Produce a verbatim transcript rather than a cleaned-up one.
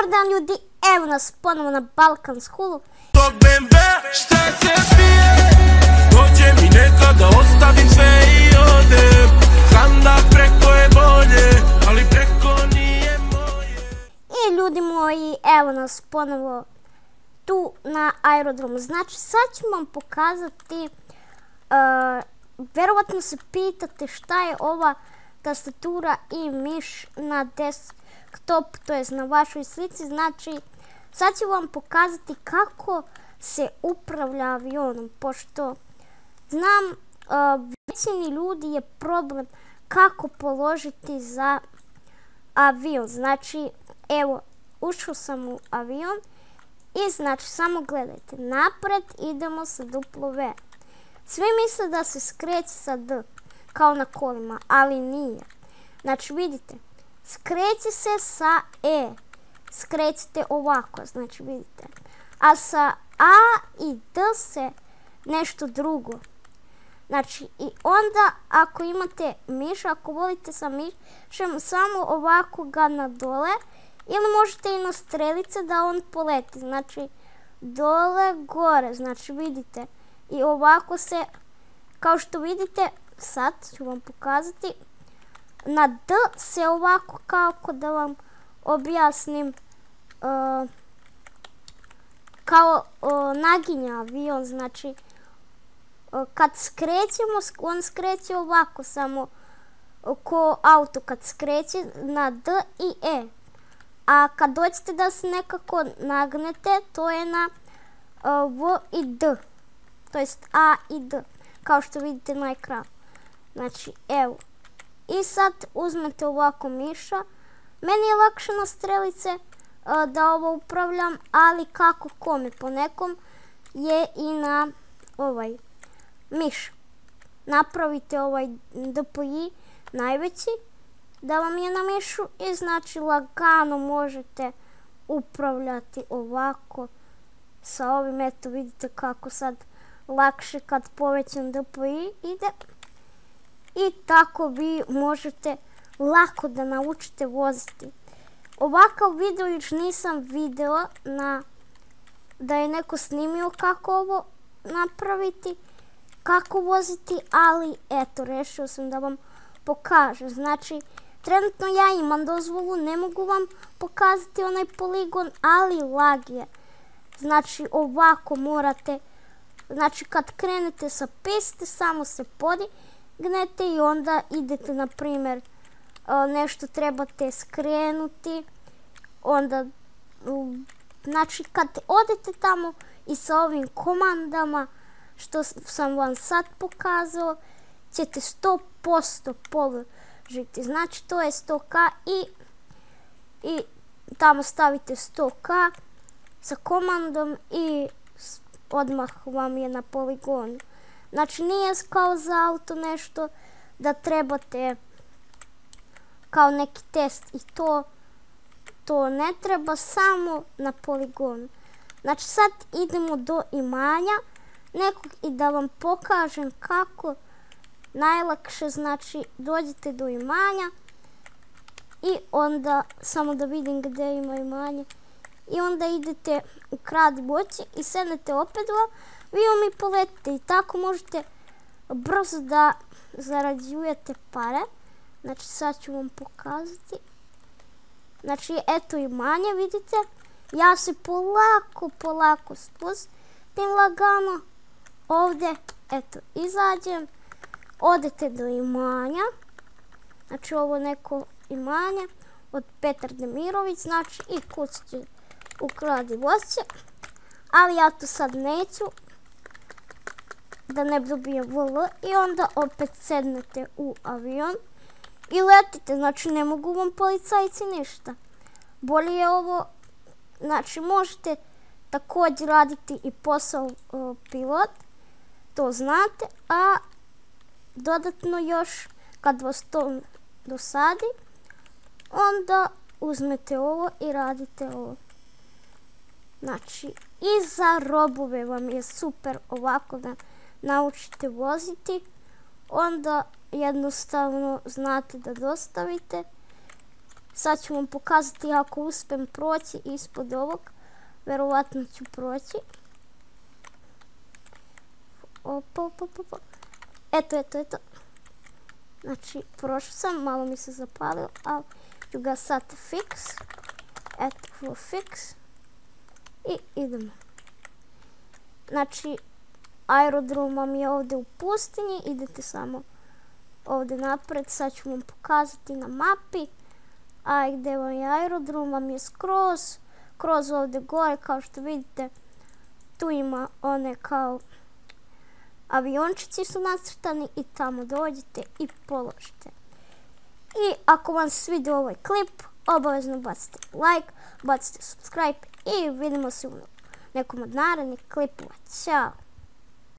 Dobar dan ljudi, evo nas ponovo na Balkan Schoolu. Tog bembe, šta se pije? Dođe mi neka da ostavim sve i odem. Znam da preko je bolje, ali preko nije moje. I ljudi moji, evo nas ponovo tu na aerodromu. Znači sad ću vam pokazati, uh, verovatno se pitate šta je ova tastatura i miš na desktop, to jest na vašoj slici. Znači sad ću vam pokazati kako se upravlja avionom, pošto znam uh, većini ljudi je problem kako položiti za avion. Znači evo, ušao sam u avion i znači samo gledajte, napred idemo sa duplo V. Svi misle da se skreće sa D, kao na kolima, ali nije. Znači vidite, skreće se sa E, skrećete ovako, znači vidite. A sa A i D se nešto drugo. Znači i onda ako imate miš, ako volite sa mišem, samo ovako ga na dole, ili možete i na strelice da on poleti. Znači dole, gore, znači vidite. I ovako se, kao što vidite, sad ću vam pokazati, na D se ovako, kako da vam objasnim, uh, kao uh, naginja avion. Znači uh, kad skrećemo, on skreće ovako, samo uh, ko auto kad skreće na D i E. A kad dođete da se nekako nagnete, to je na uh, V i D, to jest A i D, kao što vidite na ekranu. Znači evo, i sad uzmete ovako miša. Meni je lakše na strelice uh, da ovo upravljam, ali kako kome, po nekom je i na ovaj miš. Napravite ovaj D P I najveći, da vam je na mišu, i znači lagano možete upravljati ovako sa ovim. Eto vidite kako sad lakše kad povećam D P I ide. I tako vi možete lako da naučite voziti. Ovakav video još nisam video na da je neko snimio kako ovo napraviti, kako voziti, ali eto, rešio sam da vam pokažem. Znači trenutno ja imam dozvolu, ne mogu vam pokazati onaj poligon, ali lag je. Znači ovako morate, znači kad krenete sa piste, samo se podignete i onda idete, na primjer, nešto trebate skrenuti, onda, znači kad odete tamo i sa ovim komandama što sam vam sad pokazao, ćete sto posto položiti. Znači to je sto K i, i tamo stavite sto K sa komandom i odmah vam je na poligonu. Znači nije kao za auto nešto da trebate kao neki test i to, to ne treba, samo na poligonu. Znači sad idemo do imanja nekog i da vam pokažem kako najlakše. Znači dođete do imanja i onda samo da vidim gdje ima imanje i onda idete u krad boći i sednete opet u avion i poletite i tako možete brzo da zarađujete pare. Znači sad ću vam pokazati. Znači eto imanje, vidite, ja se polako polako spustim lagano ovdje, eto izađem, odete do imanja. Znači ovo neko imanje od Petar Demirović, znači i kućete u kradi voće, ali ja to sad neću da ne dobijem V L, i onda opet sednete u avion i letite. Znači ne mogu vam policajci ništa. Bolje je ovo, znači možete također raditi i posao uh, pilot, to znate, a dodatno još kad vas to dosadi, onda uzmete ovo i radite ovo. Znači i za robove vam je super ovako da naučite voziti, onda jednostavno znate da dostavite Sad ću vam pokazati ako uspijem proći ispod ovog. Verovatno ću proći. Opa, opa, opa. Eto, eto, eto. Znači, prošao sam, malo mi se zapalio, ali ću ga sad fix. Eto, fix. I idemo. Znači, aerodrom vam je ovdje u pustinji, idete samo ovdje napred, sad ću vam pokazati na mapi. A gdje vam je aerodrom, vam je skroz, kroz ovdje gore, kao što vidite, tu ima one kao aviončići su nacrtani i tamo dođete i položite. I ako vam se svidio ovaj klip, obavezno bacite like, bacite subscribe i vidimo se u nekom od narednih klipova. Ćao!